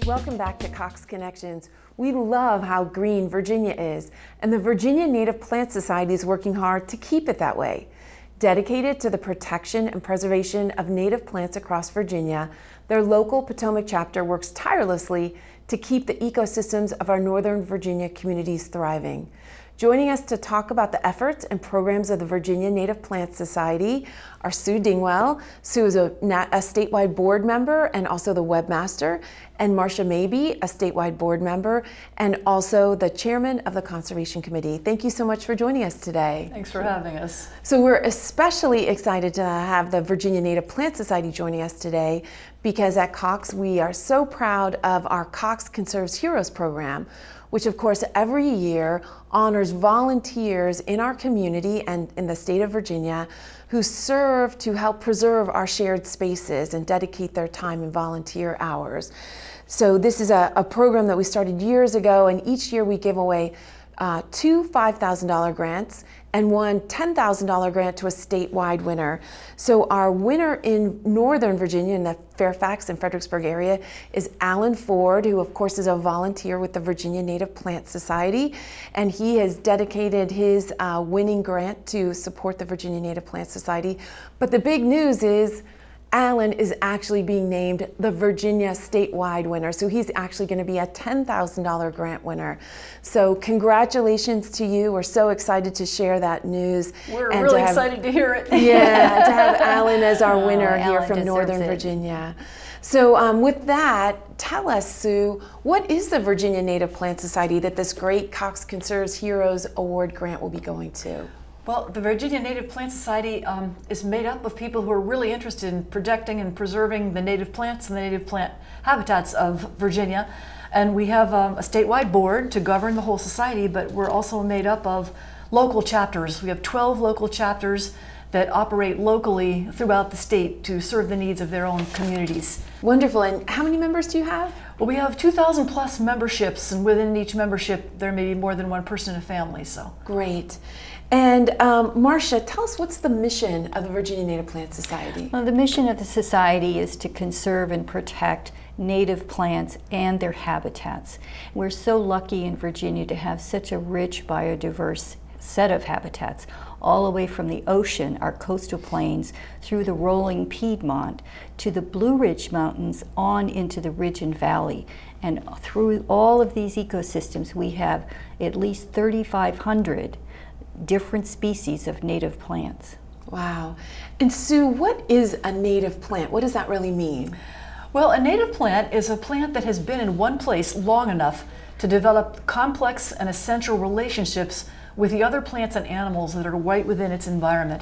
Welcome back to Cox Connections. We love how green Virginia is, and the Virginia Native Plant Society is working hard to keep it that way. Dedicated to the protection and preservation of native plants across Virginia, their local Potomac chapter works tirelessly to keep the ecosystems of our Northern Virginia communities thriving. Joining us to talk about the efforts and programs of the Virginia Native Plant Society are Sue Dingwell. Sue is a statewide board member and also the webmaster, and Marcia Mabey, a statewide board member and also the chairman of the Conservation Committee. Thank you so much for joining us today. Thanks for having us. So we're especially excited to have the Virginia Native Plant Society joining us today because at Cox we are so proud of our Cox Conserves Heroes program, which of course every year honors volunteers in our community and in the state of Virginia who serve to help preserve our shared spaces and dedicate their time and volunteer hours. So this is a program that we started years ago, and each year we give away two $5,000 grants and one $10,000 grant to a statewide winner. So our winner in Northern Virginia, in the Fairfax and Fredericksburg area, is Alan Ford, who of course is a volunteer with the Virginia Native Plant Society, and he has dedicated his winning grant to support the Virginia Native Plant Society. But the big news is Alan is actually being named the Virginia statewide winner. So he's actually going to be a $10,000 grant winner. So congratulations to you. We're so excited to share that news. We're really excited to hear it. Yeah, to have Alan as our winner here from Northern Virginia. So with that, tell us, Sue, what is the Virginia Native Plant Society that this great Cox Conserves Heroes Award grant will be going to? Well, the Virginia Native Plant Society is made up of people who are really interested in protecting and preserving the native plants and the native plant habitats of Virginia. And we have a statewide board to govern the whole society, but we're also made up of local chapters. We have 12 local chapters that operate locally throughout the state to serve the needs of their own communities. Wonderful. And how many members do you have? Well, we have 2,000 plus memberships, and within each membership there may be more than one person in a family. So great. And Marcia, tell us, what's the mission of the Virginia Native Plant Society? Well, the mission of the Society is to conserve and protect native plants and their habitats. We're so lucky in Virginia to have such a rich, biodiverse set of habitats, all the way from the ocean, our coastal plains, through the rolling Piedmont, to the Blue Ridge Mountains, on into the Ridge and Valley. And through all of these ecosystems, we have at least 3,500 different species of native plants. Wow. And Sue, what is a native plant? What does that really mean? Well, a native plant is a plant that has been in one place long enough to develop complex and essential relationships with the other plants and animals that are right within its environment.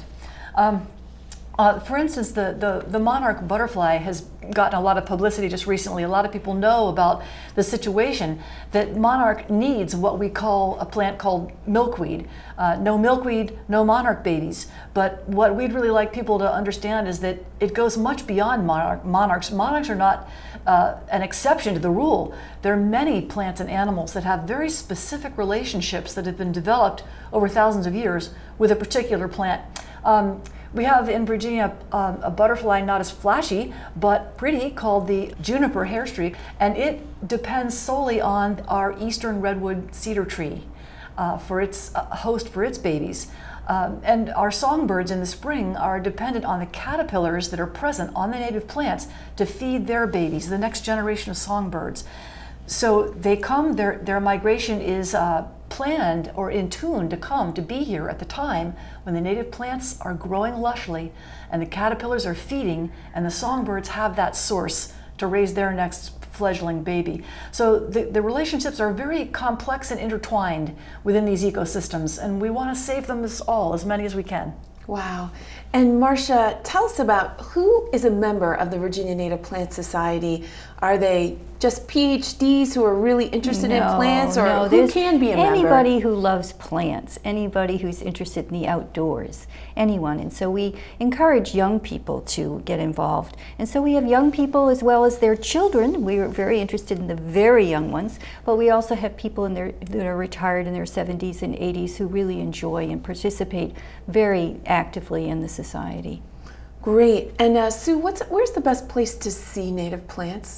For instance, the monarch butterfly has gotten a lot of publicity just recently. A lot of people know about the situation that monarch needs what we call a plant called milkweed. No milkweed, no monarch babies. But what we'd really like people to understand is that it goes much beyond monarchs. Monarchs are not an exception to the rule. There are many plants and animals that have very specific relationships that have been developed over thousands of years with a particular plant. We have in Virginia a butterfly not as flashy but pretty called the juniper hairstreak, and it depends solely on our eastern redwood cedar tree for its host for its babies. And our songbirds in the spring are dependent on the caterpillars that are present on the native plants to feed their babies, the next generation of songbirds. So they come, their migration is planned or in tune to come to be here at the time when the native plants are growing lushly and the caterpillars are feeding and the songbirds have that source to raise their next fledgling baby. So the relationships are very complex and intertwined within these ecosystems, and we want to save them as many as we can. Wow. And Marcia, tell us about who is a member of the Virginia Native Plant Society. Are they just PhDs who are really interested in plants, or who can be a member? Anybody who loves plants, anybody who's interested in the outdoors, anyone. And so we encourage young people to get involved. And so we have young people as well as their children. We are very interested in the very young ones, but we also have people that are retired in their 70s and 80s who really enjoy and participate very actively in the society. Great. And Sue, where's the best place to see native plants?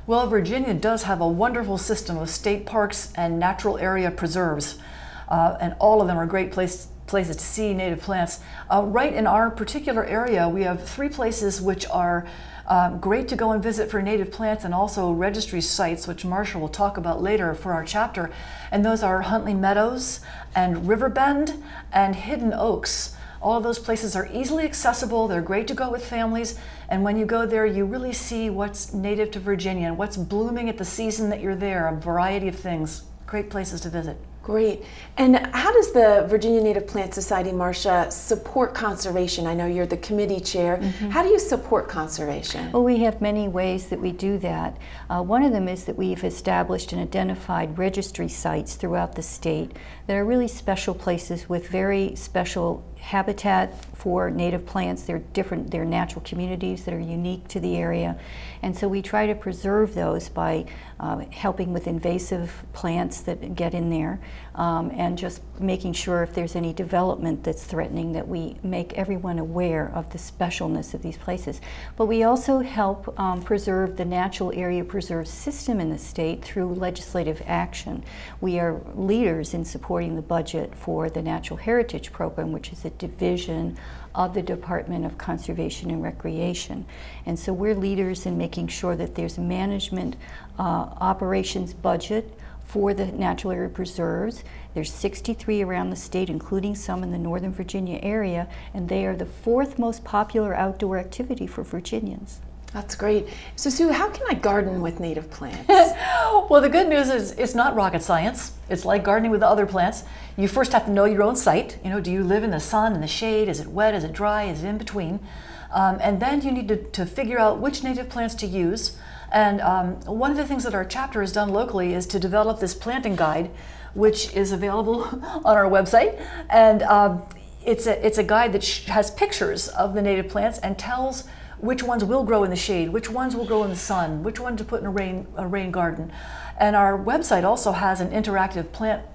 Well, Virginia does have a wonderful system of state parks and natural area preserves, and all of them are great places to see native plants. Right in our particular area, we have 3 places which are great to go and visit for native plants, and also registry sites, which Marcia will talk about later for our chapter. And those are Huntley Meadows and Riverbend and Hidden Oaks. All of those places are easily accessible. They're great to go with families. And when you go there, you really see what's native to Virginia and what's blooming at the season that you're there, a variety of things. Great places to visit. Great. And how does the Virginia Native Plant Society, Marcia, support conservation? I know you're the committee chair. How do you support conservation? Well, we have many ways that we do that. One of them is that we've established and identified registry sites throughout the state that are really special places with very special habitat for native plants. They're natural communities that are unique to the area. And so we try to preserve those by helping with invasive plants that get in there, and just making sure if there's any development that's threatening, that we make everyone aware of the specialness of these places. But we also help preserve the natural area preserve system in the state through legislative action. We are leaders in supporting the budget for the Natural Heritage Program, which is a division of the Department of Conservation and Recreation. And so we're leaders in making sure that there's management operations budget for the natural area preserves. There's 63 around the state, including some in the Northern Virginia area, and they are the 4th most popular outdoor activity for Virginians. That's great. So Sue, how can I garden with native plants? Well, the good news is it's not rocket science. It's like gardening with the other plants. You first have to know your own site. You know, do you live in the sun, in the shade? Is it wet? Is it dry? Is it in between? And then you need to figure out which native plants to use. And one of the things that our chapter has done locally is to develop this planting guide, which is available on our website. And it's a guide that has pictures of the native plants and tells which ones will grow in the shade, which ones will grow in the sun, which one to put in a rain garden. And our website also has an interactive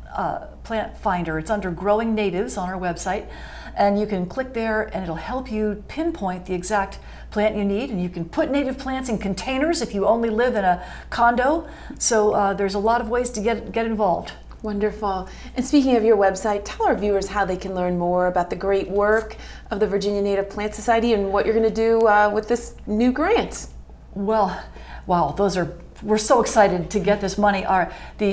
plant finder. It's under Growing Natives on our website. And you can click there and it'll help you pinpoint the exact plant you need. And you can put native plants in containers if you only live in a condo. So there's a lot of ways to get involved. Wonderful. And speaking of your website, tell our viewers how they can learn more about the great work of the Virginia Native Plant Society and what you're going to do with this new grant. Well, wow, we're so excited to get this money. Our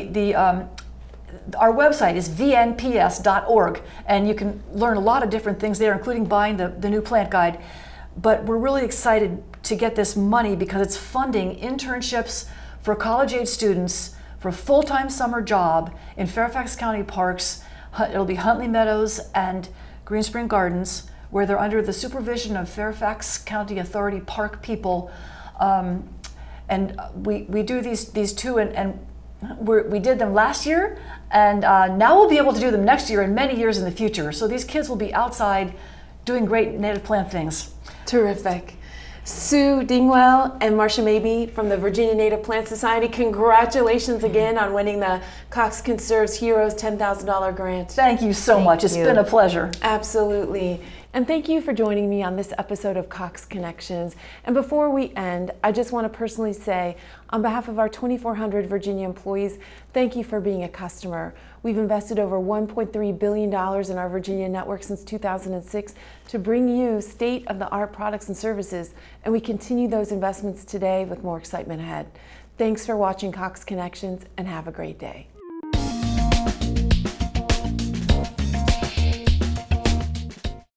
website is vnps.org, and you can learn a lot of different things there, including buying the new plant guide. But we're really excited to get this money because it's funding internships for college-age students for a full-time summer job in Fairfax County Parks. It'll be Huntley Meadows and Green Spring Gardens, where they're under the supervision of Fairfax County Authority park people. And we do these two, and we did them last year, and now we'll be able to do them next year and many years in the future. So these kids will be outside doing great native plant things. Terrific. Sue Dingwell and Marcia Mabey from the Virginia Native Plant Society, congratulations again on winning the Cox Conserves Heroes $10,000 grant. Thank you so much. It's been a pleasure. Absolutely. And thank you for joining me on this episode of Cox Connections. And before we end, I just want to personally say, on behalf of our 2,400 Virginia employees, thank you for being a customer. We've invested over $1.3 billion in our Virginia network since 2006 to bring you state-of-the-art products and services, and we continue those investments today with more excitement ahead. Thanks for watching Cox Connections, and have a great day.